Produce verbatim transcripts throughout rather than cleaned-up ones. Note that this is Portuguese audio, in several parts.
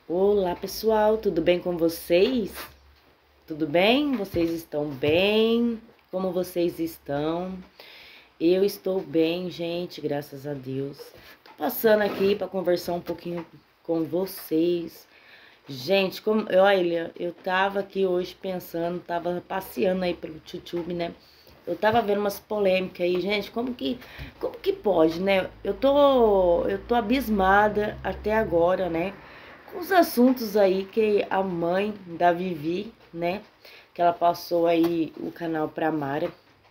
Olá pessoal, tudo bem com vocês? Tudo bem? Vocês estão bem? Como vocês estão? Eu estou bem, gente, graças a Deus. Tô passando aqui para conversar um pouquinho com vocês. Gente, como, olha, eu tava aqui hoje pensando, tava passeando aí pelo YouTube, né? Eu tava vendo umas polêmicas aí, gente, como que, como que pode, né? Eu tô, eu tô abismada até agora, né? Com os assuntos aí que a mãe da Vivi, né? Que ela passou aí o canal pra Mara.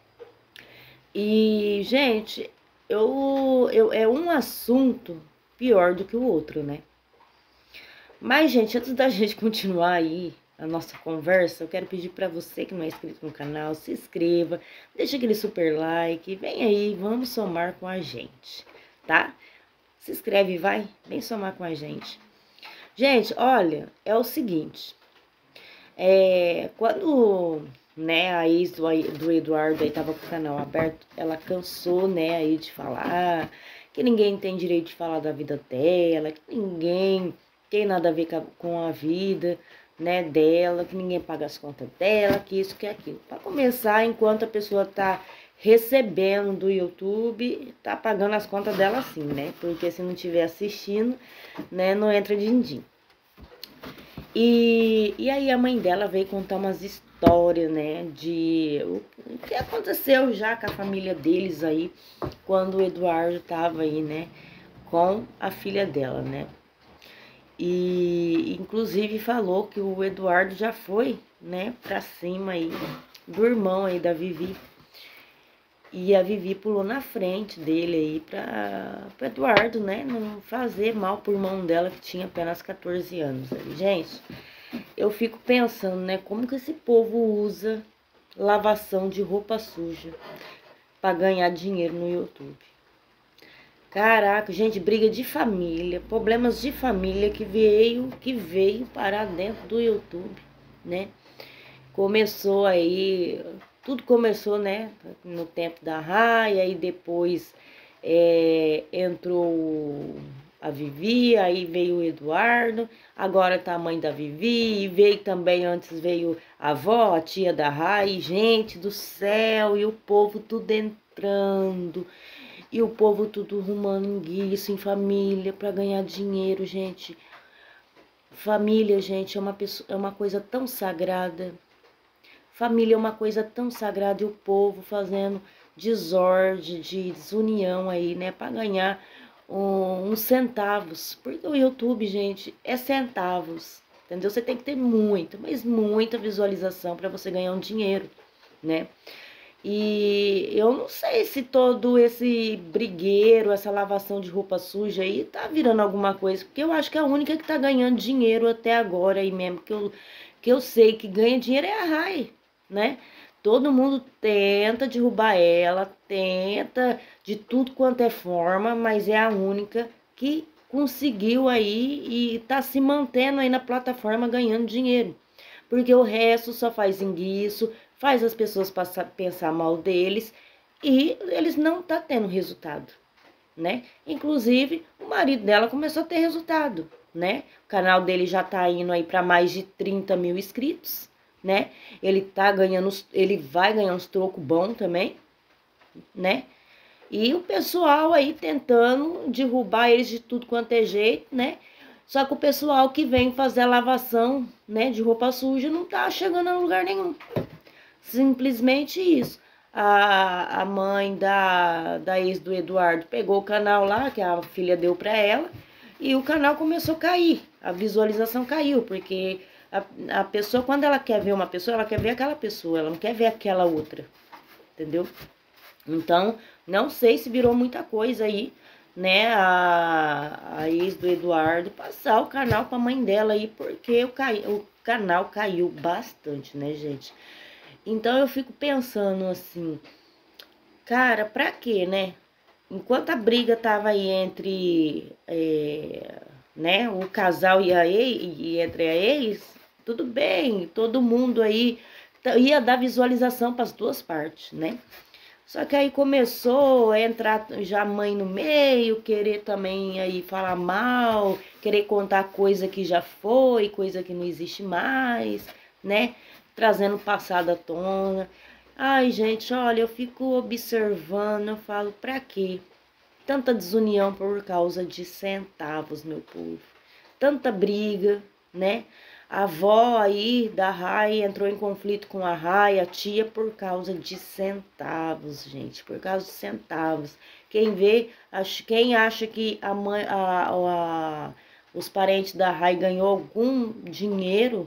E, gente, eu, eu, é um assunto pior do que o outro, né? Mas, gente, antes da gente continuar aí a nossa conversa, eu quero pedir para você que não é inscrito no canal, se inscreva, deixa aquele super like, vem aí, vamos somar com a gente, tá? Se inscreve, vai, vem somar com a gente. Gente, olha, é o seguinte, é, quando, né, a ex do, do Eduardo aí tava com o canal aberto, ela cansou, né, aí de falar que ninguém tem direito de falar da vida dela, que ninguém tem nada a ver com a vida, né, dela, que ninguém paga as contas dela, que isso, que aquilo. Para começar, enquanto a pessoa tá recebendo do YouTube, tá pagando as contas dela sim, né, porque se não estiver assistindo, né, não entra din-din. E, e aí a mãe dela veio contar umas histórias, né, de o, o que aconteceu já com a família deles aí, quando o Eduardo tava aí, né, com a filha dela, né. E inclusive falou que o Eduardo já foi, né, pra cima aí do irmão aí da Vivi. E a Vivi pulou na frente dele aí pra, pra Eduardo, né, não fazer mal pro irmão dela que tinha apenas quatorze anos. Aí, gente, eu fico pensando, né, como que esse povo usa lavação de roupa suja pra ganhar dinheiro no YouTube. Caraca, gente, briga de família, problemas de família que veio, que veio parar dentro do YouTube, né? Começou aí, tudo começou, né, no tempo da Raia, e depois é, entrou a Vivi, aí veio o Eduardo, agora tá a mãe da Vivi, e veio também, antes veio a avó, a tia da Raia, gente do céu, e o povo tudo entrando, e o povo tudo arrumando isso em família para ganhar dinheiro, gente. Família, gente, é uma, pessoa, é uma coisa tão sagrada. Família é uma coisa tão sagrada e o povo fazendo desordem, de desunião aí, né, para ganhar um, uns centavos. Porque o YouTube, gente, é centavos, entendeu? Você tem que ter muita, mas muita visualização para você ganhar um dinheiro, né? E eu não sei se todo esse brigueiro, essa lavação de roupa suja aí tá virando alguma coisa, porque eu acho que a única que tá ganhando dinheiro até agora aí mesmo, que eu, que eu sei que ganha dinheiro é a Rai, né? Todo mundo tenta derrubar ela, tenta de tudo quanto é forma, mas é a única que conseguiu aí e tá se mantendo aí na plataforma ganhando dinheiro. Porque o resto só faz enguiço, faz as pessoas passar, pensar mal deles e eles não tá tendo resultado, né? Inclusive, o marido dela começou a ter resultado, né? O canal dele já tá indo aí para mais de trinta mil inscritos, né? Ele tá ganhando, ele vai ganhar uns trocos bons também, né? E o pessoal aí tentando derrubar eles de tudo quanto é jeito, né? Só que o pessoal que vem fazer a lavação, né, de roupa suja não tá chegando a lugar nenhum. Simplesmente isso. A, a mãe da, da ex do Eduardo pegou o canal lá, que a filha deu pra ela, e o canal começou a cair. A visualização caiu, porque a, a pessoa, quando ela quer ver uma pessoa, ela quer ver aquela pessoa, ela não quer ver aquela outra. Entendeu? Então, não sei se virou muita coisa aí, né, a, a ex do Eduardo passar o canal pra mãe dela aí, porque o, cai, o canal caiu bastante, né, gente? Então eu fico pensando assim, cara, pra quê, né? Enquanto a briga tava aí entre, é, né, o casal e a ex, e entre a ex, tudo bem, todo mundo aí ia dar visualização para as duas partes, né? Só que aí começou a entrar já a mãe no meio, querer também aí falar mal, querer contar coisa que já foi, coisa que não existe mais, né? Trazendo o passado à tona. Ai, gente, olha, eu fico observando, eu falo, pra quê? Tanta desunião por causa de centavos, meu povo. Tanta briga, né? A avó aí da Rai entrou em conflito com a Rai, a tia, por causa de centavos, gente. Por causa de centavos. Quem vê, quem acha que a mãe, a, a, os parentes da Rai ganhou algum dinheiro,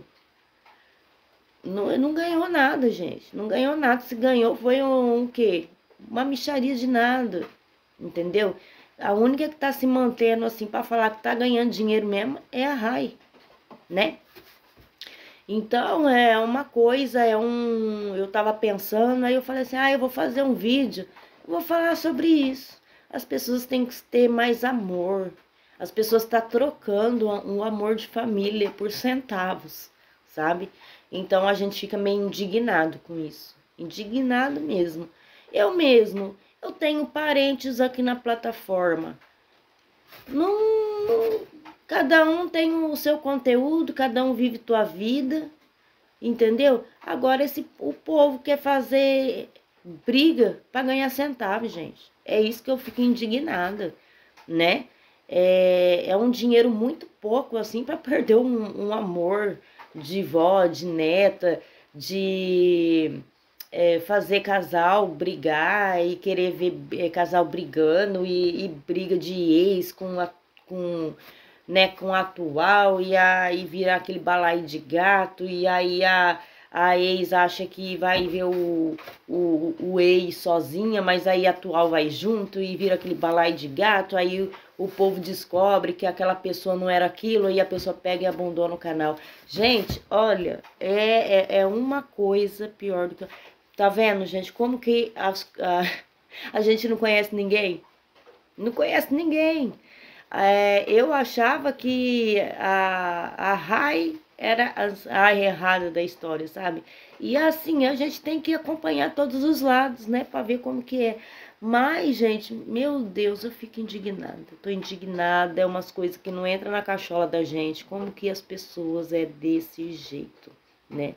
não, não ganhou nada, gente. Não ganhou nada. Se ganhou foi um, um quê? Uma mixaria de nada, entendeu? A única que tá se mantendo assim para falar que tá ganhando dinheiro mesmo é a Rai, né? Então, é uma coisa, é um... Eu tava pensando, aí eu falei assim, ah, eu vou fazer um vídeo, eu vou falar sobre isso. As pessoas têm que ter mais amor. As pessoas estão tá trocando um amor de família por centavos, sabe? Então, a gente fica meio indignado com isso. Indignado mesmo. Eu mesmo, eu tenho parentes aqui na plataforma. Não... Cada um tem o seu conteúdo, cada um vive tua vida, entendeu? Agora esse, o povo quer fazer briga para ganhar centavos, gente. É isso que eu fico indignada, né? É, é um dinheiro muito pouco, assim, para perder um, um amor de vó, de neta, de é, fazer casal brigar e querer ver é, casal brigando e, e briga de ex com a... Com, né, com a atual, e aí vira aquele balaio de gato, e aí a, a ex acha que vai ver o, o, o ex sozinha, mas aí a atual vai junto, e vira aquele balaio de gato, aí o, o povo descobre que aquela pessoa não era aquilo, e a pessoa pega e abandona o canal. Gente, olha, é, é, é uma coisa pior do que... Tá vendo, gente, como que as, a, a gente não conhece ninguém? Não conhece ninguém. É, eu achava que a, a Rai era a, a errada da história, sabe? E assim, a gente tem que acompanhar todos os lados, né? Pra ver como que é. Mas, gente, meu Deus, eu fico indignada. Eu tô indignada, é umas coisas que não entram na cachola da gente. Como que as pessoas é desse jeito, né?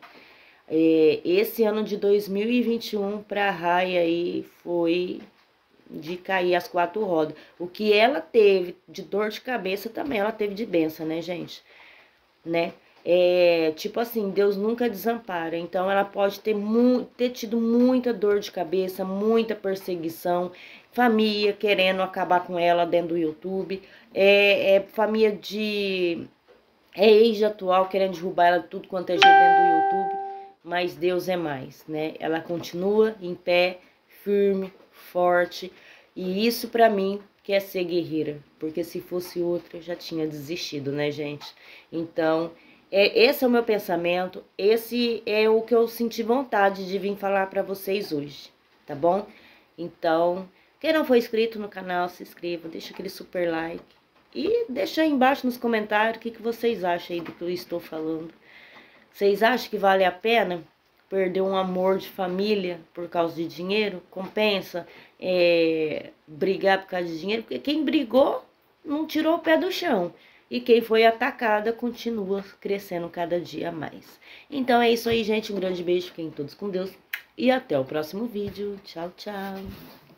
É, esse ano de dois mil e vinte e um pra Rai aí foi... de cair as quatro rodas. O que ela teve de dor de cabeça também ela teve de bênção, né, gente? Né? É, tipo assim, Deus nunca desampara. Então ela pode ter, ter tido muita dor de cabeça, muita perseguição, família querendo acabar com ela dentro do YouTube, é, é família de... é ex atual querendo derrubar ela de tudo quanto é jeito dentro do YouTube. Mas Deus é mais, né? Ela continua em pé, firme, forte, e isso pra mim que é ser guerreira, porque se fosse outra eu já tinha desistido, né, gente? Então, é, esse é o meu pensamento, esse é o que eu senti vontade de vir falar pra vocês hoje, tá bom? Então, quem não for inscrito no canal, se inscreva, deixa aquele super like e deixa aí embaixo nos comentários o que, que vocês acham aí do que eu estou falando. Vocês acham que vale a pena perder um amor de família por causa de dinheiro? Compensa é, brigar por causa de dinheiro? Porque quem brigou não tirou o pé do chão. E quem foi atacada continua crescendo cada dia mais. Então é isso aí, gente. Um grande beijo. Fiquem todos com Deus. E até o próximo vídeo. Tchau, tchau.